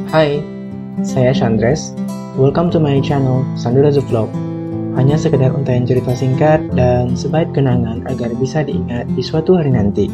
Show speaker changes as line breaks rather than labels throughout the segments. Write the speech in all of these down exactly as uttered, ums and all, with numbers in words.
Hai, saya Chandres. Welcome to my channel, Sandura The Vlog. Hanya sekedar untaian cerita singkat dan sebaik kenangan agar bisa diingat di suatu hari nanti.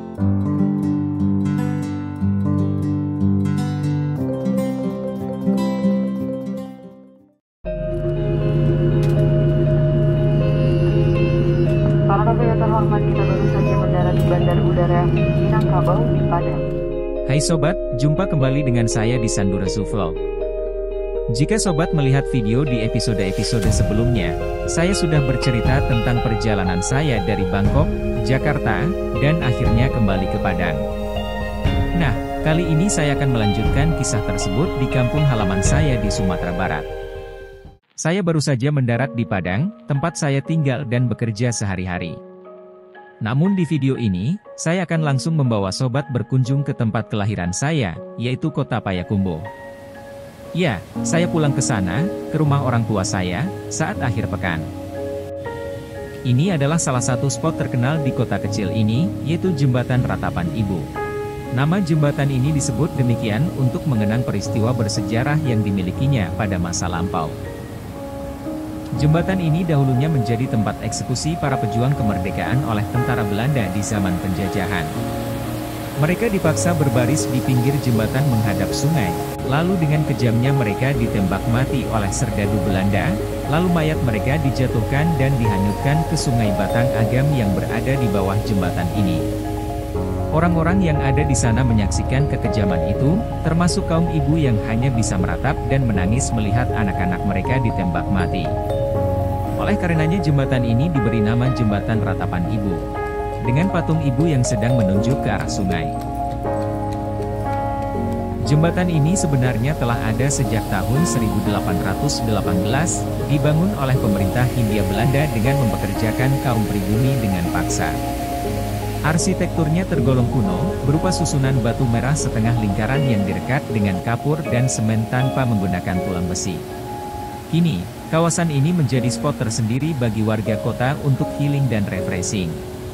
Para tamu yang terhormat, kita baru saja mendarat di Bandar Udara Minangkabau di Padang.
Hai sobat, jumpa kembali dengan saya di Sandura Zoo Vlog. Jika sobat melihat video di episode-episode sebelumnya, saya sudah bercerita tentang perjalanan saya dari Bangkok, Jakarta, dan akhirnya kembali ke Padang. Nah, kali ini saya akan melanjutkan kisah tersebut di kampung halaman saya di Sumatera Barat. Saya baru saja mendarat di Padang, tempat saya tinggal dan bekerja sehari-hari. Namun di video ini, saya akan langsung membawa sobat berkunjung ke tempat kelahiran saya, yaitu Kota Payakumbuh. Ya, saya pulang ke sana, ke rumah orang tua saya, saat akhir pekan. Ini adalah salah satu spot terkenal di kota kecil ini, yaitu Jembatan Ratapan Ibu. Nama jembatan ini disebut demikian untuk mengenang peristiwa bersejarah yang dimilikinya pada masa lampau. Jembatan ini dahulunya menjadi tempat eksekusi para pejuang kemerdekaan oleh tentara Belanda di zaman penjajahan. Mereka dipaksa berbaris di pinggir jembatan menghadap sungai, lalu dengan kejamnya mereka ditembak mati oleh serdadu Belanda, lalu mayat mereka dijatuhkan dan dihanyutkan ke Sungai Batang Agam yang berada di bawah jembatan ini. Orang-orang yang ada di sana menyaksikan kekejaman itu, termasuk kaum ibu yang hanya bisa meratap dan menangis melihat anak-anak mereka ditembak mati. Oleh karenanya jembatan ini diberi nama Jembatan Ratapan Ibu, dengan patung ibu yang sedang menunjuk ke arah sungai. Jembatan ini sebenarnya telah ada sejak tahun seribu delapan ratus delapan belas, dibangun oleh pemerintah Hindia Belanda dengan mempekerjakan kaum pribumi dengan paksa. Arsitekturnya tergolong kuno, berupa susunan batu merah setengah lingkaran yang direkat dengan kapur dan semen tanpa menggunakan tulang besi. Kini, kawasan ini menjadi spot tersendiri bagi warga kota untuk healing dan refreshing.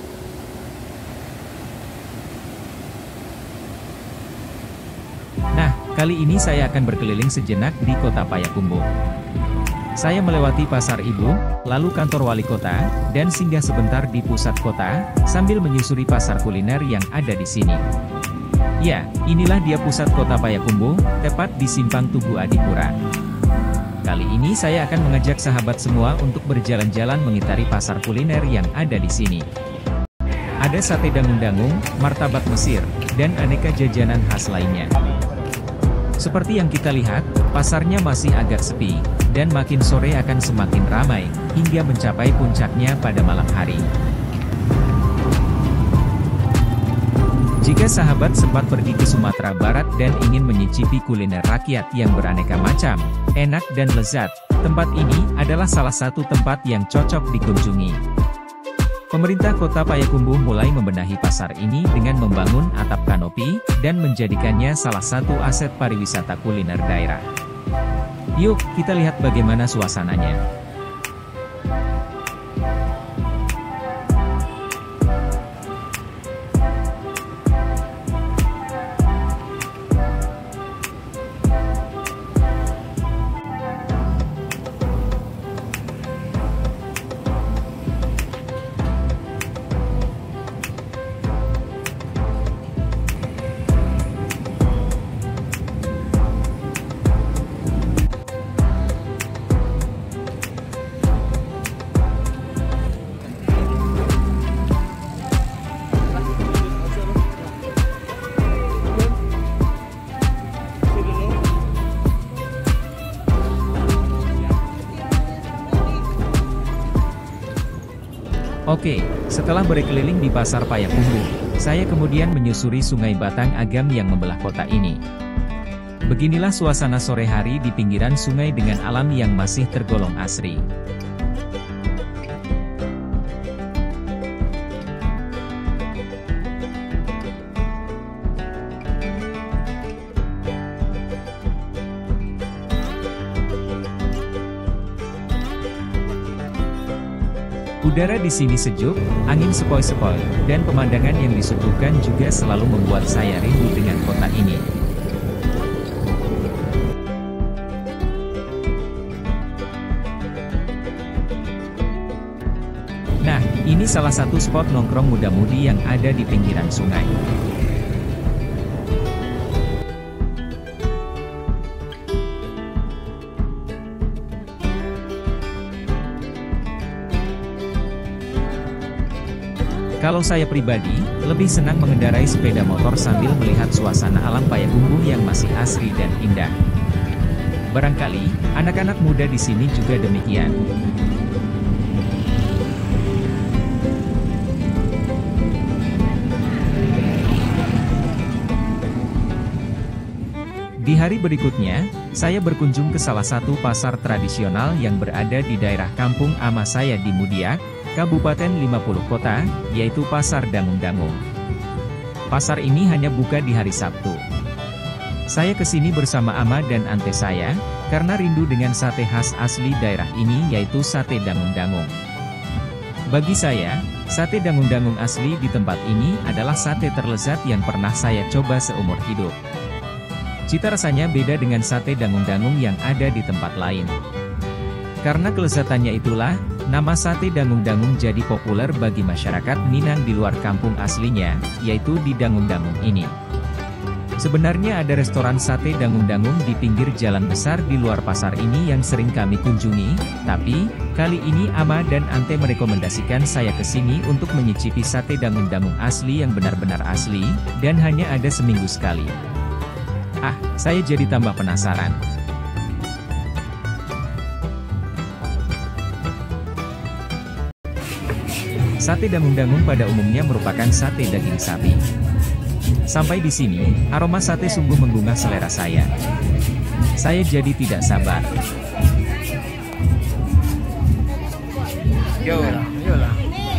Nah, kali ini saya akan berkeliling sejenak di Kota Payakumbuh. Saya melewati Pasar Ibu, lalu kantor wali kota, dan singgah sebentar di pusat kota, sambil menyusuri pasar kuliner yang ada di sini. Ya, inilah dia pusat Kota Payakumbuh, tepat di Simpang Tugu Adipura. Kali ini saya akan mengajak sahabat semua untuk berjalan-jalan mengitari pasar kuliner yang ada di sini. Ada sate dangung-dangung, martabak Mesir, dan aneka jajanan khas lainnya. Seperti yang kita lihat, pasarnya masih agak sepi, dan makin sore akan semakin ramai, hingga mencapai puncaknya pada malam hari. Jika sahabat sempat pergi ke Sumatera Barat dan ingin menyicipi kuliner rakyat yang beraneka macam, enak dan lezat, tempat ini adalah salah satu tempat yang cocok dikunjungi. Pemerintah Kota Payakumbuh mulai membenahi pasar ini dengan membangun atap kanopi, dan menjadikannya salah satu aset pariwisata kuliner daerah. Yuk, kita lihat bagaimana suasananya. Oke, setelah berkeliling di Pasar Payakumbuh, saya kemudian menyusuri Sungai Batang Agam yang membelah kota ini. Beginilah suasana sore hari di pinggiran sungai dengan alam yang masih tergolong asri. Udara di sini sejuk, angin sepoi-sepoi, dan pemandangan yang disuguhkan juga selalu membuat saya rindu dengan kota ini. salah satu spot nongkrong muda-mudi yang ada di pinggiran sungai. Kalau saya pribadi, lebih senang mengendarai sepeda motor sambil melihat suasana alam Payakumbuh yang masih asri dan indah. Barangkali, anak-anak muda di sini juga demikian. Di hari berikutnya, saya berkunjung ke salah satu pasar tradisional yang berada di daerah kampung ama saya di Mudiak, Kabupaten lima puluh Kota, yaitu Pasar Dangung-Dangung. Pasar ini hanya buka di hari Sabtu. Saya kesini bersama ama dan ante saya, karena rindu dengan sate khas asli daerah ini yaitu sate Dangung-Dangung. Bagi saya, sate Dangung-Dangung asli di tempat ini adalah sate terlezat yang pernah saya coba seumur hidup. Cita rasanya beda dengan sate Dangung-Dangung yang ada di tempat lain. Karena kelezatannya itulah, nama sate Dangung-Dangung jadi populer bagi masyarakat Minang di luar kampung aslinya, yaitu di Dangung-Dangung ini. Sebenarnya ada restoran sate Dangung-Dangung di pinggir jalan besar di luar pasar ini yang sering kami kunjungi, tapi, kali ini ama dan ante merekomendasikan saya ke sini untuk menyicipi sate Dangung-Dangung asli yang benar-benar asli, dan hanya ada seminggu sekali. Ah, saya jadi tambah penasaran. Sate Dangung-Dangung pada umumnya merupakan sate daging sapi. Sampai di sini, aroma sate sungguh menggugah selera saya. Saya jadi tidak sabar.
Yolah, yolah.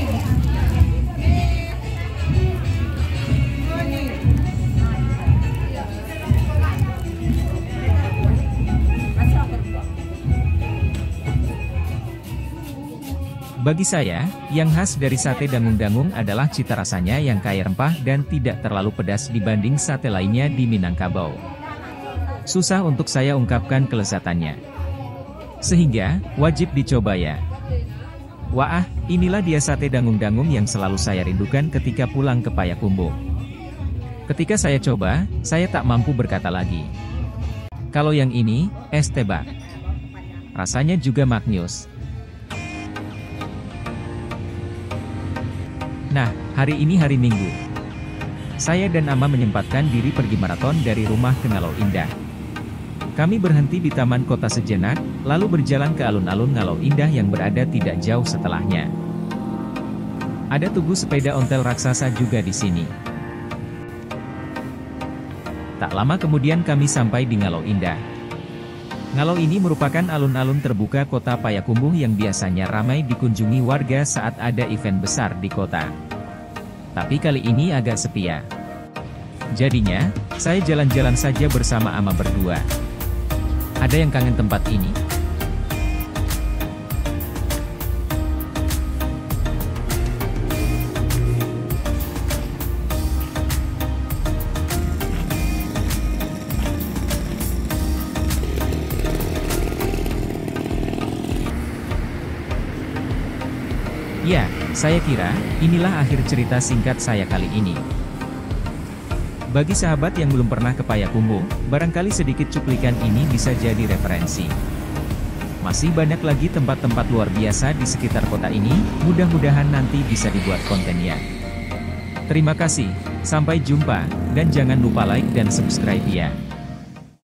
Bagi saya, yang khas dari sate Dangung-Dangung adalah cita rasanya yang kaya rempah dan tidak terlalu pedas dibanding sate lainnya di Minangkabau. Susah untuk saya ungkapkan kelezatannya. Sehingga, wajib dicoba ya. Wah, inilah dia sate Dangung-Dangung yang selalu saya rindukan ketika pulang ke Payakumbuh. Ketika saya coba, saya tak mampu berkata lagi. Kalau yang ini, es tebak. Rasanya juga maknyus. Nah, hari ini hari Minggu. Saya dan ama menyempatkan diri pergi maraton dari rumah ke Ngalau Indah. Kami berhenti di taman kota sejenak, lalu berjalan ke alun-alun Ngalau Indah yang berada tidak jauh setelahnya. Ada tugu sepeda ontel raksasa juga di sini. Tak lama kemudian kami sampai di Ngalau Indah. Ngalau ini merupakan alun-alun terbuka kota Payakumbuh yang biasanya ramai dikunjungi warga saat ada event besar di kota. Tapi kali ini agak sepi ya. Jadinya, saya jalan-jalan saja bersama ama berdua. Ada yang kangen tempat ini? Ya, saya kira, inilah akhir cerita singkat saya kali ini. Bagi sahabat yang belum pernah ke Payakumbuh, barangkali sedikit cuplikan ini bisa jadi referensi. Masih banyak lagi tempat-tempat luar biasa di sekitar kota ini, mudah-mudahan nanti bisa dibuat kontennya. Terima kasih, sampai jumpa, dan jangan lupa like dan subscribe ya.